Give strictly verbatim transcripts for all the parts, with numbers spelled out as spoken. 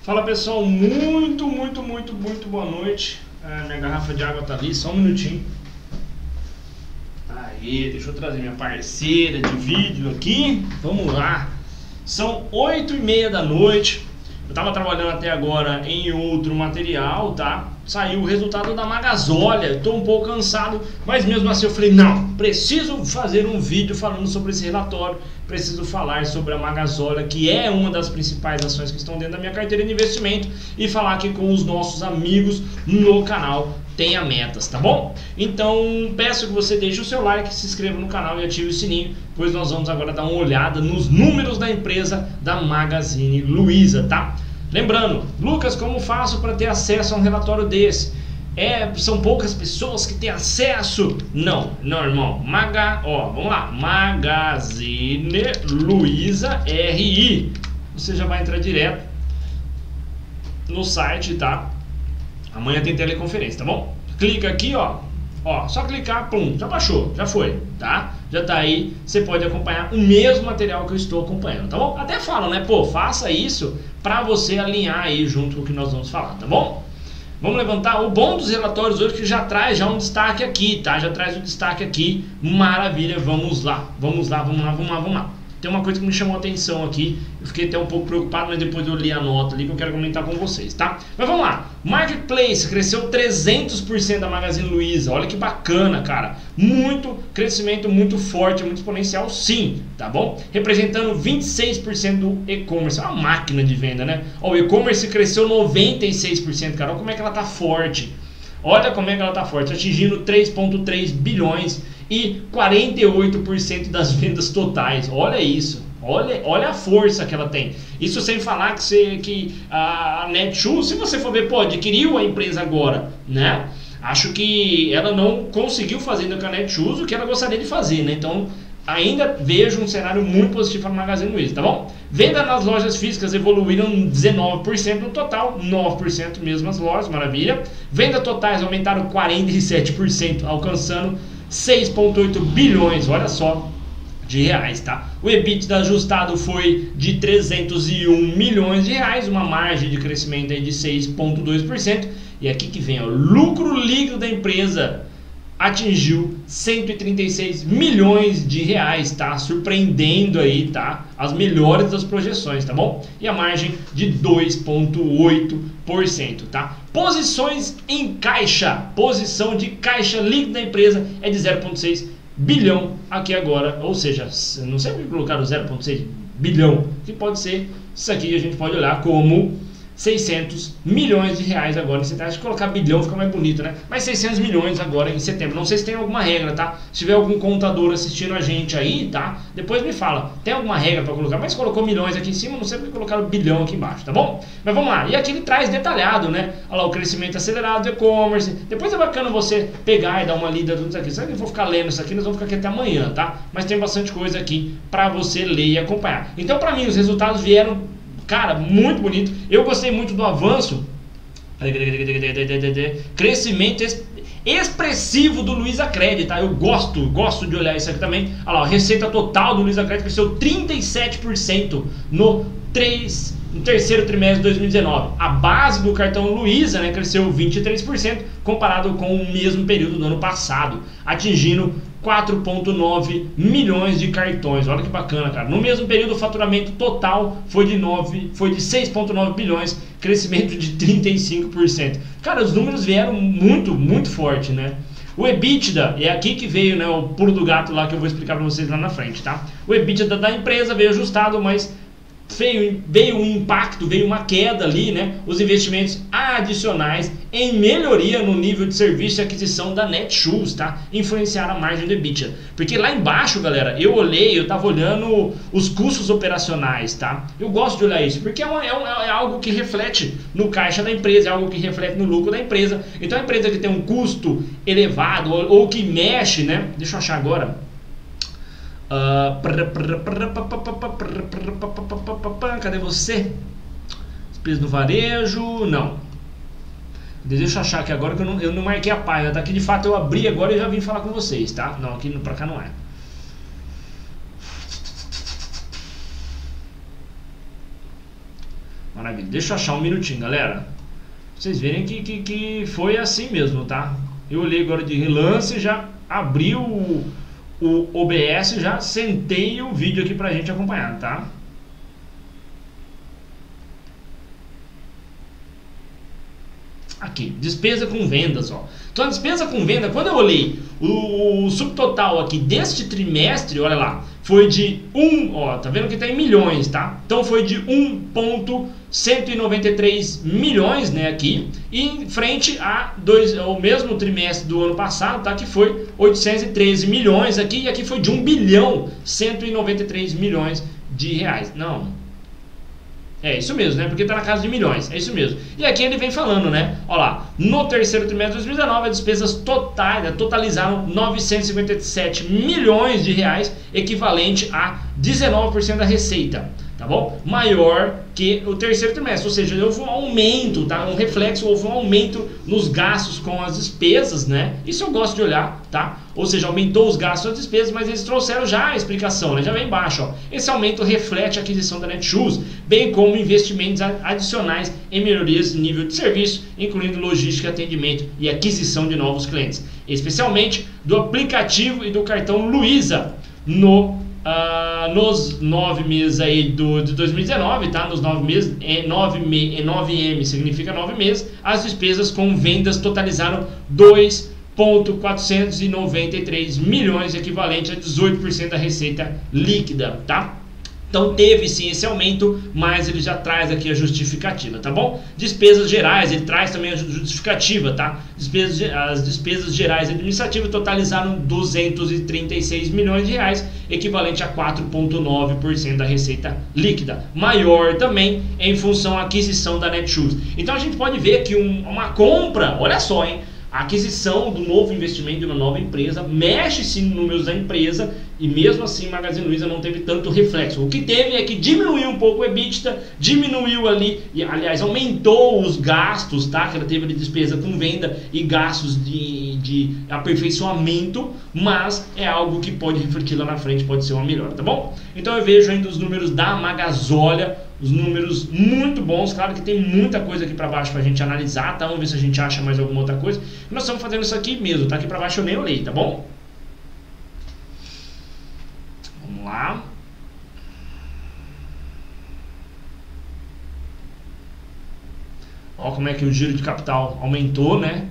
Fala pessoal, muito, muito, muito, muito boa noite. Ah, minha garrafa de água tá ali, só um minutinho. Aí, deixa eu trazer minha parceira de vídeo aqui. Vamos lá. São oito e meia da noite. Eu tava trabalhando até agora em outro material, tá? Saiu o resultado da Magazólia. Tô um pouco cansado, mas mesmo assim eu falei, não, preciso fazer um vídeo falando sobre esse relatório. Preciso falar sobre a Magazólia, que é uma das principais ações que estão dentro da minha carteira de investimento, e falar aqui com os nossos amigos no canal Tenha Metas, tá bom? Então peço que você deixe o seu like, se inscreva no canal e ative o sininho, pois nós vamos agora dar uma olhada nos números da empresa da Magazine Luiza, tá? Lembrando, Lucas, como faço para ter acesso a um relatório desse? É, são poucas pessoas que têm acesso? Não, não, irmão. Maga, ó, vamos lá. Magazine Luiza R I. Você já vai entrar direto no site, tá? Amanhã tem teleconferência, tá bom? Clica aqui, ó. Ó, só clicar, pum, já baixou, já foi, tá? Já tá aí, você pode acompanhar o mesmo material que eu estou acompanhando, tá bom? Até falo, né? Pô, faça isso pra você alinhar aí junto com o que nós vamos falar, tá bom? Vamos levantar o bom dos relatórios hoje, que já traz já um destaque aqui, tá? Já traz um destaque aqui, maravilha, vamos lá, vamos lá, vamos lá, vamos lá, vamos lá. Tem uma coisa que me chamou a atenção aqui, eu fiquei até um pouco preocupado, mas depois eu li a nota ali que eu quero comentar com vocês, tá? Mas vamos lá, Marketplace cresceu trezentos por cento da Magazine Luiza, olha que bacana, cara, muito crescimento, muito forte, muito exponencial, sim, tá bom? Representando vinte e seis por cento do e-commerce, é uma máquina de venda, né? Ó, o e-commerce cresceu noventa e seis por cento, cara, olha como é que ela tá forte. Olha como é que ela está forte, atingindo três vírgula três bilhões e quarenta e oito por cento das vendas totais. Olha isso, olha, olha a força que ela tem. Isso sem falar que, você, que a Netshoes, se você for ver, pô, adquiriu a empresa agora, né? Acho que ela não conseguiu fazer ainda com a Netshoes o que ela gostaria de fazer, né? Então, ainda vejo um cenário muito positivo para a Magazine Luiza, tá bom? Venda nas lojas físicas evoluíram dezenove por cento no total, nove por cento mesmo as lojas, maravilha. Vendas totais aumentaram quarenta e sete por cento, alcançando seis vírgula oito bilhões, olha só, de reais, tá? O EBITDA ajustado foi de trezentos e um milhões de reais, uma margem de crescimento aí de seis vírgula dois por cento. E aqui que vem, ó, lucro líquido da empresa atingiu cento e trinta e seis milhões de reais, tá? Surpreendendo aí, tá? As melhores das projeções, tá bom? E a margem de dois vírgula oito por cento, tá? Posições em caixa, posição de caixa líquida da empresa é de zero vírgula seis bilhão aqui agora, ou seja, não sei por que colocaram zero vírgula seis bilhão, que pode ser, isso aqui a gente pode olhar como seiscentos milhões de reais agora em setembro. Acho que colocar bilhão fica mais bonito, né? Mas seiscentos milhões agora em setembro. Não sei se tem alguma regra, tá? Se tiver algum contador assistindo a gente aí, tá? Depois me fala. Tem alguma regra para colocar? Mas colocou milhões aqui em cima, não sei porque colocaram bilhão aqui embaixo, tá bom? Mas vamos lá. E aqui ele traz detalhado, né? Olha lá, o crescimento acelerado do e-commerce. Depois é bacana você pegar e dar uma lida tudo isso aqui. Será que eu vou ficar lendo isso aqui? Nós vamos ficar aqui até amanhã, tá? Mas tem bastante coisa aqui para você ler e acompanhar. Então, para mim, os resultados vieram, cara, muito bonito. Eu gostei muito do avanço, crescimento expressivo do Luizacred, tá? Eu gosto, gosto de olhar isso aqui também. Olha lá, a receita total do Luizacred cresceu trinta e sete por cento no, três, no terceiro trimestre de dois mil e dezenove. A base do cartão Luiza, né, cresceu vinte e três por cento comparado com o mesmo período do ano passado, atingindo quatro vírgula nove milhões de cartões. Olha que bacana, cara. No mesmo período, o faturamento total foi de, nove, foi de seis vírgula nove bilhões, crescimento de trinta e cinco por cento. Cara, os números vieram muito, muito forte, né? O EBITDA, é aqui que veio, né, o pulo do gato lá que eu vou explicar para vocês lá na frente, tá? O EBITDA da empresa veio ajustado, mas veio, veio um impacto, veio uma queda ali, né? Os investimentos adicionais em melhoria no nível de serviço e aquisição da Netshoes, tá? Influenciaram a margem do EBITDA. Porque lá embaixo, galera, eu olhei, eu tava olhando os custos operacionais, tá? Eu gosto de olhar isso, porque é, uma, é, um, é algo que reflete no caixa da empresa, é algo que reflete no lucro da empresa. Então a empresa que tem um custo elevado ou, ou que mexe, né? Deixa eu achar agora. Uh, cadê você? Despesa do varejo, não. Deixa eu achar aqui agora que eu não, eu não marquei a página, tá? Aqui de fato eu abri agora e já vim falar com vocês, tá? Não, aqui pra cá não é. Maravilha. Deixa eu achar um minutinho, galera. Pra vocês verem que, que, que foi assim mesmo, tá? Eu olhei agora de relance, já abri o, o O B S, já sentei o vídeo aqui pra gente acompanhar, tá? Aqui, despesa com vendas, ó. Então a despesa com venda, quando eu olhei o, o subtotal aqui deste trimestre, olha lá, foi de um, ó, tá vendo que tá em milhões, tá? Então foi de um ponto cento e noventa e três milhões, né, aqui, em frente a dois, ao mesmo trimestre do ano passado, tá? Que foi oitocentos e treze milhões aqui, e aqui foi de um bilhão cento e noventa e três milhões de reais. Não. É isso mesmo, né? Porque tá na casa de milhões, é isso mesmo. E aqui ele vem falando, né? Olha lá, no terceiro trimestre de dois mil e dezenove, as despesas totais, né, totalizaram novecentos e cinquenta e sete milhões de reais, equivalente a dezenove por cento da receita, tá bom? Maior que o terceiro trimestre, ou seja, houve um aumento, tá? Um reflexo, houve um aumento nos gastos com as despesas, né? Isso eu gosto de olhar, tá? Ou seja, aumentou os gastos com as despesas, mas eles trouxeram já a explicação, né? Já vem embaixo, ó. Esse aumento reflete a aquisição da Netshoes, bem como investimentos adicionais em melhorias de nível de serviço, incluindo logística, atendimento e aquisição de novos clientes, especialmente do aplicativo e do cartão Luiza no Uh, nos nove meses aí do, de dois mil e dezenove, tá? Nos nove meses, nove M significa nove meses, as despesas com vendas totalizaram dois vírgula quatrocentos e noventa e três milhões, equivalente a dezoito por cento da receita líquida, tá? Então teve sim esse aumento, mas ele já traz aqui a justificativa, tá bom? Despesas gerais, ele traz também a justificativa, tá? Despesas, as despesas gerais administrativas totalizaram duzentos e trinta e seis milhões de reais, equivalente a quatro vírgula nove por cento da receita líquida. Maior também em função à aquisição da Netshoes. Então a gente pode ver que um, uma compra, olha só, hein? A aquisição do novo investimento de uma nova empresa mexe sim nos números da empresa e mesmo assim Magazine Luiza não teve tanto reflexo. O que teve é que diminuiu um pouco o EBITDA, diminuiu ali, e aliás aumentou os gastos, tá? Que ela teve de despesa com venda e gastos de, de aperfeiçoamento, mas é algo que pode refletir lá na frente, pode ser uma melhora, tá bom? Então eu vejo ainda os números da Magasolha, os números muito bons, claro que tem muita coisa aqui para baixo pra gente analisar, tá? Vamos ver se a gente acha mais alguma outra coisa. Nós estamos fazendo isso aqui mesmo, tá? Aqui para baixo eu nem olhei, tá bom? Vamos lá. Ó como é que o giro de capital aumentou, né?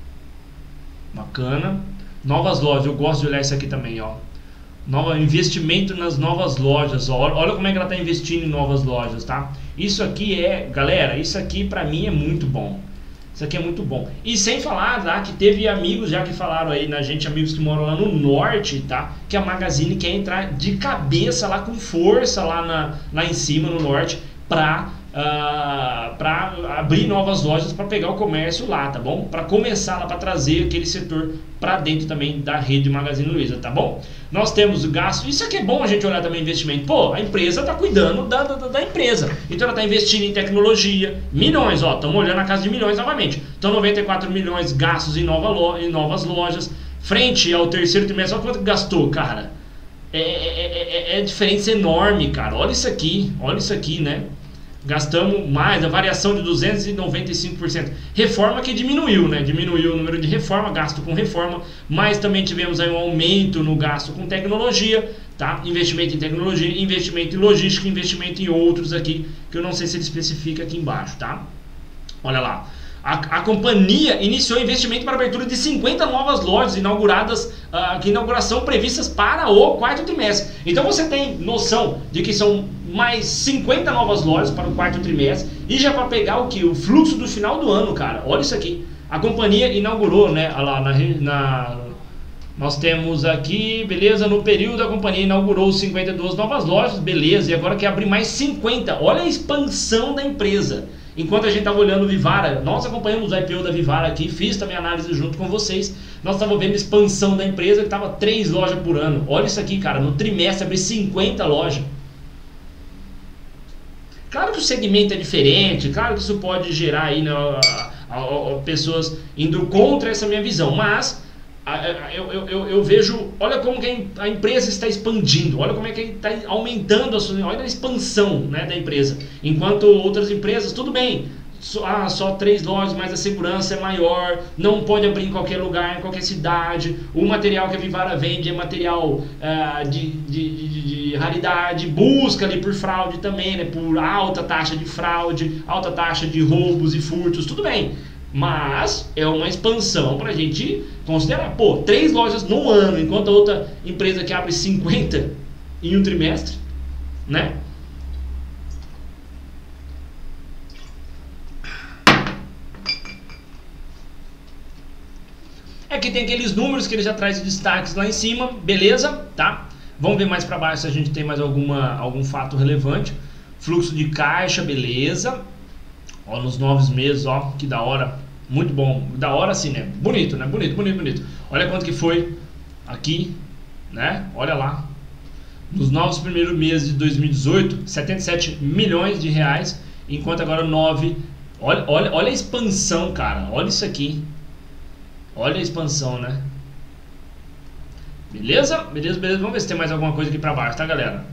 Bacana. Novas lojas, eu gosto de olhar isso aqui também, ó. Nova, investimento nas novas lojas, ó. Olha como é que ela está investindo em novas lojas, tá? Isso aqui é, galera, isso aqui pra mim é muito bom. Isso aqui é muito bom. E sem falar, tá, que teve amigos já que falaram aí na gente, amigos que moram lá no norte, tá? Que a Magazine quer entrar de cabeça lá, com força lá, na, lá em cima no norte, pra... Uh, para abrir novas lojas para pegar o comércio lá, tá bom? Para começar lá, para trazer aquele setor para dentro também da rede Magazine Luiza, tá bom? Nós temos o gasto, isso aqui é bom a gente olhar também investimento. Pô, a empresa está cuidando da, da, da empresa, então ela está investindo em tecnologia, milhões, ó, estamos olhando a casa de milhões novamente. Então noventa e quatro milhões gastos em, nova lo, em novas lojas, frente ao terceiro trimestre, olha quanto gastou, cara. É, é, é, é diferença enorme, cara. Olha isso aqui, olha isso aqui, né? Gastamos mais, a variação de duzentos e noventa e cinco por cento. Reforma que diminuiu, né? Diminuiu o número de reforma, gasto com reforma, mas também tivemos aí um aumento no gasto com tecnologia, tá? Investimento em tecnologia, investimento em logística, investimento em outros aqui, que eu não sei se ele especifica aqui embaixo, tá? Olha lá. A, a companhia iniciou investimento para a abertura de cinquenta novas lojas inauguradas, uh, que inauguração previstas para o quarto trimestre. Então você tem noção de que são mais cinquenta novas lojas para o quarto trimestre e já para pegar o que? O fluxo do final do ano, cara. Olha isso aqui. A companhia inaugurou, né? Lá na, na, nós temos aqui, beleza, no período a companhia inaugurou cinquenta e duas novas lojas, beleza, e agora quer abrir mais cinquenta. Olha a expansão da empresa. Enquanto a gente estava olhando o Vivara, nós acompanhamos o I P O da Vivara aqui, fiz também análise junto com vocês. Nós estávamos vendo a expansão da empresa, que estava três lojas por ano. Olha isso aqui, cara, no trimestre abrir cinquenta lojas. Claro que o segmento é diferente, claro que isso pode gerar aí, né, a, a, a, pessoas indo contra essa minha visão, mas Eu, eu, eu, eu vejo, olha como que a empresa está expandindo, olha como é que está aumentando, a sua, olha a expansão, né, da empresa. Enquanto outras empresas, tudo bem, só, ah, só três lojas, mas a segurança é maior, não pode abrir em qualquer lugar, em qualquer cidade. O material que a Vivara vende é material ah, de, de, de, de raridade, busca ali por fraude também, né, por alta taxa de fraude, alta taxa de roubos e furtos, tudo bem. Mas é uma expansão para a gente considerar. Pô, três lojas no ano, enquanto a outra empresa que abre cinquenta em um trimestre, né? Aqui tem aqueles números que ele já traz de destaques lá em cima, beleza? Tá? Vamos ver mais para baixo se a gente tem mais alguma, algum fato relevante. Fluxo de caixa, beleza. Ó, nos nove meses, ó, que da hora. Muito bom, da hora sim, né? Bonito, né? Bonito, bonito, bonito. Olha quanto que foi aqui, né? Olha lá. Nos novos primeiros meses de dois mil e dezoito, setenta e sete milhões de reais, enquanto agora nove. Olha, olha, olha a expansão, cara. Olha isso aqui. Olha a expansão, né? Beleza? Beleza, beleza. Vamos ver se tem mais alguma coisa aqui pra baixo, tá, galera?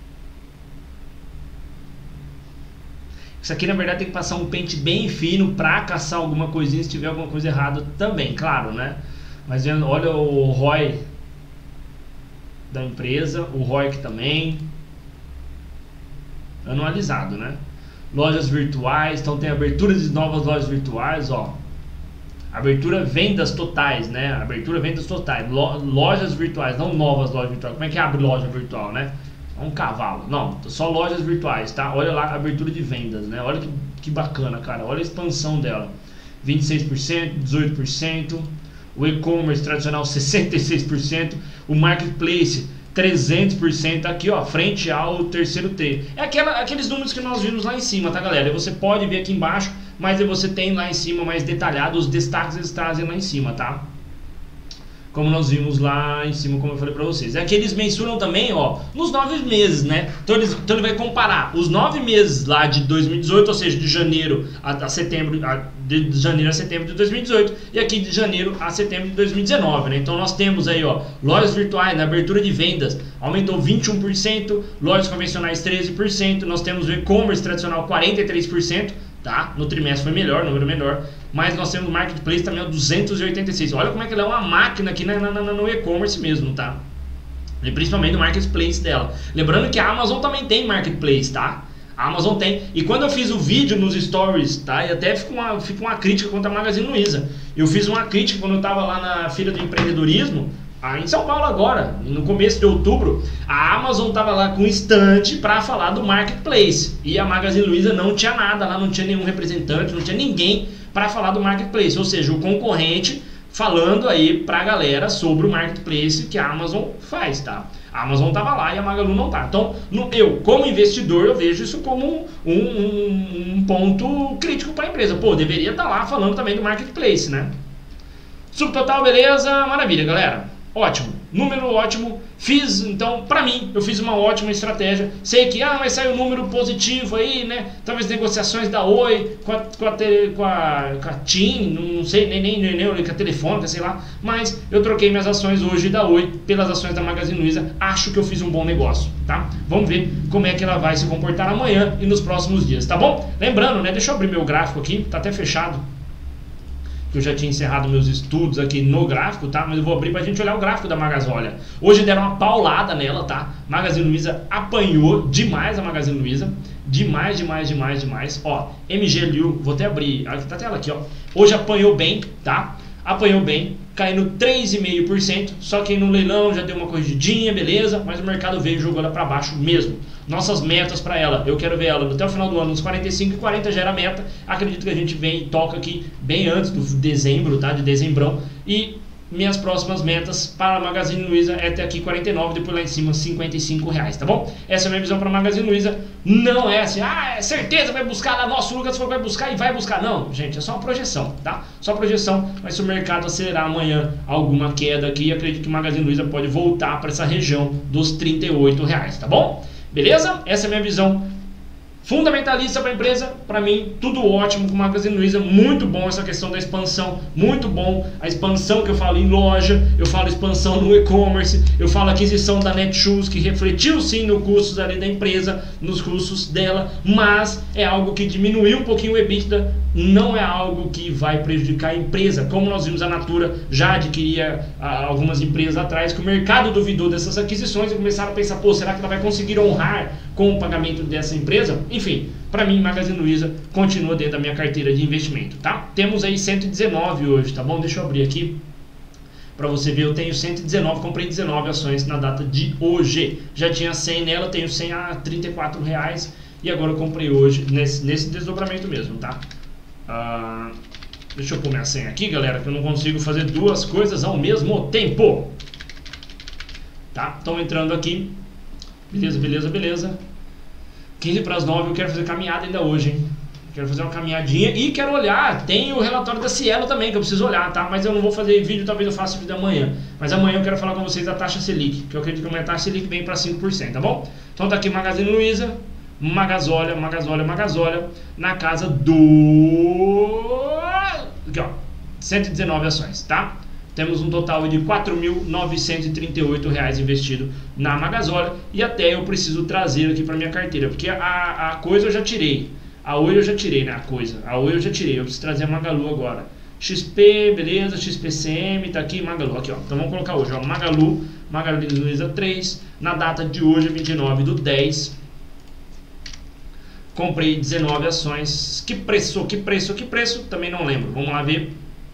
Isso aqui, na verdade, tem que passar um pente bem fino pra caçar alguma coisinha se tiver alguma coisa errada também, claro, né? Mas olha o R O I da empresa, o R O I que também anualizado, né? Lojas virtuais, então tem abertura de novas lojas virtuais, ó. Abertura vendas totais, né? Abertura vendas totais, lojas virtuais, não novas lojas virtuais. Como é que abre loja virtual, né? Um cavalo, não, só lojas virtuais, tá? Olha lá a abertura de vendas, né? Olha que, que bacana, cara. Olha a expansão dela, vinte e seis por cento, dezoito por cento. O e-commerce tradicional, sessenta e seis por cento. O marketplace, trezentos por cento. Aqui, ó, frente ao terceiro T. É aquela, aqueles números que nós vimos lá em cima, tá, galera? E você pode ver aqui embaixo, mas você tem lá em cima mais detalhado, os destaques eles trazem lá em cima, tá? Como nós vimos lá em cima, como eu falei pra vocês. É que eles mensuram também, ó, nos nove meses, né? Então, eles, então ele vai comparar os nove meses lá de dois mil e dezoito, ou seja, de janeiro a, a setembro, a, de janeiro a setembro de dois mil e dezoito, e aqui de janeiro a setembro de dois mil e dezenove, né? Então nós temos aí, ó, lojas virtuais, na abertura de vendas, aumentou vinte e um por cento, lojas convencionais treze por cento, nós temos o e-commerce tradicional quarenta e três por cento, tá? No trimestre foi melhor, número menor. Mas nós temos o marketplace também, ó, duzentos e oitenta e seis. Olha como é que ela é uma máquina aqui na, na, na, no e-commerce mesmo, tá? E principalmente no marketplace dela. Lembrando que a Amazon também tem marketplace, tá? A Amazon tem. E quando eu fiz o vídeo nos stories, tá? E até fica uma, fica uma crítica contra a Magazine Luiza. Eu fiz uma crítica quando eu tava lá na Feira do Empreendedorismo, ah, em São Paulo agora, no começo de outubro. A Amazon tava lá com um stand para falar do marketplace. E a Magazine Luiza não tinha nada lá, não tinha nenhum representante, não tinha ninguém para falar do marketplace, ou seja, o concorrente falando aí pra galera sobre o marketplace que a Amazon faz, tá? A Amazon tava lá e a Magalu não tá. Então, no, eu, como investidor, eu vejo isso como um, um, um ponto crítico para a empresa. Pô, deveria estar lá falando também do marketplace, né? Subtotal, beleza? Maravilha, galera. Ótimo, número ótimo. Fiz, então, pra mim, eu fiz uma ótima estratégia. Sei que, ah, vai sair um número positivo aí, né? Talvez negociações da Oi com a, com a, com a, com a TIM, não sei, nem, nem, nem, nem com a Telefônica, sei lá. Mas eu troquei minhas ações hoje da Oi pelas ações da Magazine Luiza. Acho que eu fiz um bom negócio, tá? Vamos ver como é que ela vai se comportar amanhã e nos próximos dias, tá bom? Lembrando, né? Deixa eu abrir meu gráfico aqui, tá até fechado, que eu já tinha encerrado meus estudos aqui no gráfico, tá? Mas eu vou abrir pra gente olhar o gráfico da Magazine. Olha, hoje deram uma paulada nela, tá? Magazine Luiza apanhou demais a Magazine Luiza. Demais, demais, demais, demais. Ó, M G L U, vou até abrir, aqui tá a tela aqui, ó. Hoje apanhou bem, tá? Apanhou bem, caindo três vírgula cinco por cento. Só que no leilão já deu uma corrigidinha, beleza? Mas o mercado veio e jogou ela pra baixo mesmo. Nossas metas para ela, eu quero ver ela até o final do ano nos quarenta e cinco e quarenta já era a meta. Acredito que a gente vem e toca aqui bem antes do dezembro, tá? De dezembrão. E minhas próximas metas para a Magazine Luiza é até aqui quarenta e nove, depois lá em cima cinquenta e cinco reais, tá bom? Essa é a minha visão para a Magazine Luiza. Não é assim, ah, é certeza vai buscar lá, nosso Lucas falou que vai buscar e vai buscar. Não, gente, é só uma projeção, tá? Só projeção, mas se o mercado acelerar amanhã alguma queda aqui, acredito que a Magazine Luiza pode voltar para essa região dos trinta e oito reais, tá bom? Beleza? Essa é a minha visão Fundamentalista para a empresa, para mim, tudo ótimo com o Magazine Luiza, muito bom essa questão da expansão, muito bom a expansão que eu falo em loja, eu falo expansão no e-commerce, eu falo aquisição da Netshoes, que refletiu sim nos custos ali da empresa, nos custos dela, mas é algo que diminuiu um pouquinho o EBITDA, não é algo que vai prejudicar a empresa, como nós vimos a Natura já adquiria a, algumas empresas atrás, que o mercado duvidou dessas aquisições e começaram a pensar, pô, será que ela vai conseguir honrar com o pagamento dessa empresa? Enfim, para mim, Magazine Luiza continua dentro da minha carteira de investimento, tá? Temos aí cento e dezenove hoje, tá bom? Deixa eu abrir aqui para você ver, eu tenho cento e dezenove, comprei dezenove ações na data de hoje. Já tinha cem nela, tenho cem a trinta e quatro reais e agora eu comprei hoje nesse, nesse desdobramento mesmo, tá? Uh, deixa eu pôr minha senha aqui, galera, que eu não consigo fazer duas coisas ao mesmo tempo. Tá? Estão entrando aqui. Beleza, beleza, beleza. quinze para as nove, eu quero fazer caminhada ainda hoje, hein? Quero fazer uma caminhadinha e quero olhar. Tem o relatório da Cielo também, que eu preciso olhar, tá? Mas eu não vou fazer vídeo, talvez eu faça vídeo amanhã. Mas amanhã eu quero falar com vocês da taxa Selic, que eu acredito que amanhã a taxa Selic vem para cinco por cento, tá bom? Então tá aqui Magazine Luiza, Magazólia, Magazólia, Magazólia, na casa do... Aqui, ó, cento e dezenove ações, tá? Temos um total de quatro mil novecentos e trinta e oito reais investido na Magazólia. E até eu preciso trazer aqui para minha carteira, porque a, a coisa eu já tirei. A Oi eu já tirei, né? A coisa. A Oi eu já tirei. Eu preciso trazer a Magalu agora. X P, beleza. X P C M, tá aqui. Magalu, aqui, ó. Então vamos colocar hoje, ó. Magalu, Magazine Luiza três. Na data de hoje, vinte e nove do dez. Comprei dezenove ações. Que preço, que preço, que preço? Também não lembro. Vamos lá ver.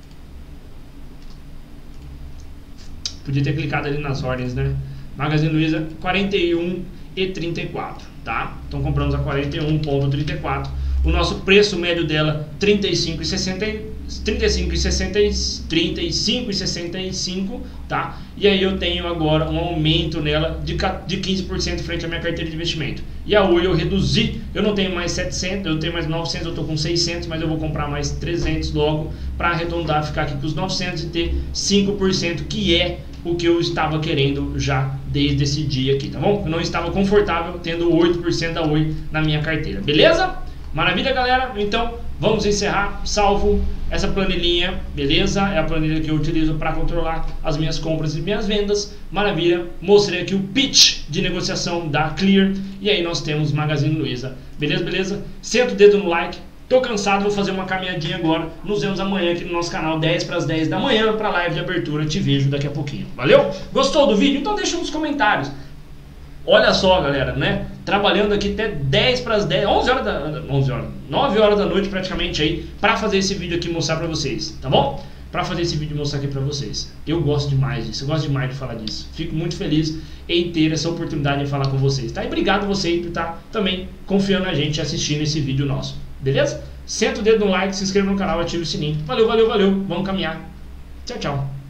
Podia ter clicado ali nas ordens, né? Magazine Luiza quarenta e um e trinta e quatro, tá? Então compramos a quarenta e um e trinta e quatro. O nosso preço médio dela trinta e cinco e sessenta, trinta e cinco e sessenta, trinta e cinco e sessenta e cinco, tá? E aí eu tenho agora um aumento nela de de quinze por cento frente à minha carteira de investimento. E a Oi eu reduzi, eu não tenho mais setecentos, eu tenho mais novecentos, eu tô com seiscentos, mas eu vou comprar mais trezentos logo para arredondar, ficar aqui com os novecentos e ter cinco por cento, que é o que eu estava querendo já desde esse dia aqui, tá bom? Eu não estava confortável tendo oito por cento da Oi na minha carteira, beleza? Maravilha, galera? Então, vamos encerrar, salvo essa planilhinha, beleza? É a planilha que eu utilizo para controlar as minhas compras e minhas vendas. Maravilha, mostrei aqui o pitch de negociação da Clear e aí nós temos Magazine Luiza, beleza, beleza? Senta o dedo no like. Tô cansado, vou fazer uma caminhadinha agora. Nos vemos amanhã aqui no nosso canal, dez para as dez da manhã, para a live de abertura. Te vejo daqui a pouquinho. Valeu? Gostou do vídeo? Então deixa nos comentários. Olha só, galera, né? Trabalhando aqui até dez para as dez, onze horas da, onze horas, nove horas da noite praticamente aí, para fazer esse vídeo aqui e mostrar para vocês, tá bom? Para fazer esse vídeo e mostrar aqui para vocês. Eu gosto demais disso, eu gosto demais de falar disso. Fico muito feliz em ter essa oportunidade de falar com vocês, tá? E obrigado você por estar também confiando na gente e assistindo esse vídeo nosso. Beleza? Senta o dedo no like, se inscreva no canal, ative o sininho. Valeu, valeu, valeu. Vamos caminhar. Tchau, tchau.